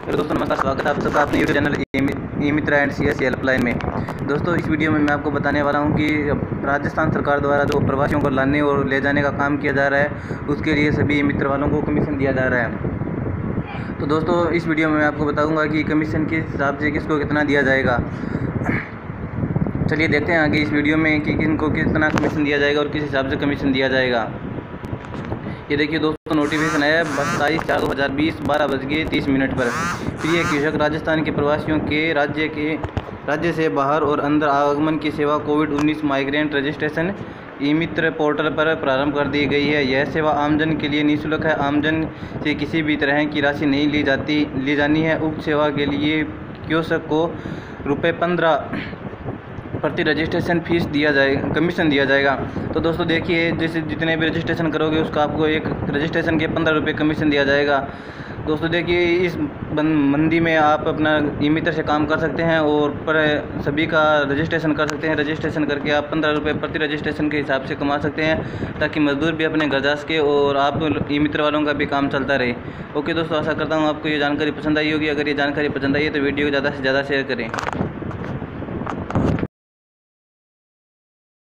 तो दोस्तों नमस्कार, स्वागत है आप सबका अपने YouTube channel e Mitra and CSC helpline में। दोस्तों इस वीडियो में मैं आपको बताने वाला हूं कि राजस्थान सरकार द्वारा जो प्रवासियों को लाने और ले जाने का काम किया जा रहा है, उसके लिए सभी ई मित्र वालों को कमीशन दिया जा रहा है। तो दोस्तों इस वीडियो में मैं आपको बताऊँगा कि कमीशन किस हिसाब से किसको कितना दिया जाएगा। चलिए देखते हैं आगे इस वीडियो में कि किनको कितना कमीशन दिया जाएगा और किस हिसाब से कमीशन दिया जाएगा। ये देखिए दोस्तों, नोटिफिकेशन आया 27/4/2020 12:30 पर। प्रिय कृषक, राजस्थान के प्रवासियों के राज्य से बाहर और अंदर आगमन की सेवा कोविड-19 migrant registration e Mitra portal पर प्रारंभ कर दी गई है। यह सेवा आमजन के लिए निःशुल्क है। आमजन से किसी भी तरह की राशि नहीं ली जानी है। उक्त सेवा के लिए कियोस्क को ₹15 प्रति रजिस्ट्रेशन फीस कमीशन दिया जाएगा। तो दोस्तों देखिए, जैसे जितने भी रजिस्ट्रेशन करोगे उसका आपको एक रजिस्ट्रेशन के ₹15 कमीशन दिया जाएगा। दोस्तों देखिए, इस मंदी में आप अपना ई मित्र से काम कर सकते हैं और सभी का रजिस्ट्रेशन कर सकते हैं। रजिस्ट्रेशन करके आप ₹15 प्रति रजिस्ट्रेशन के हिसाब से कमा सकते हैं, ताकि मजदूर भी अपने घर जा सके और आप ई मित्र वालों का भी काम चलता रहे। ओके दोस्तों, आशा करता हूँ आपको ये जानकारी पसंद आई होगी। अगर ये जानकारी पसंद आई है तो वीडियो को ज़्यादा से ज़्यादा शेयर करें।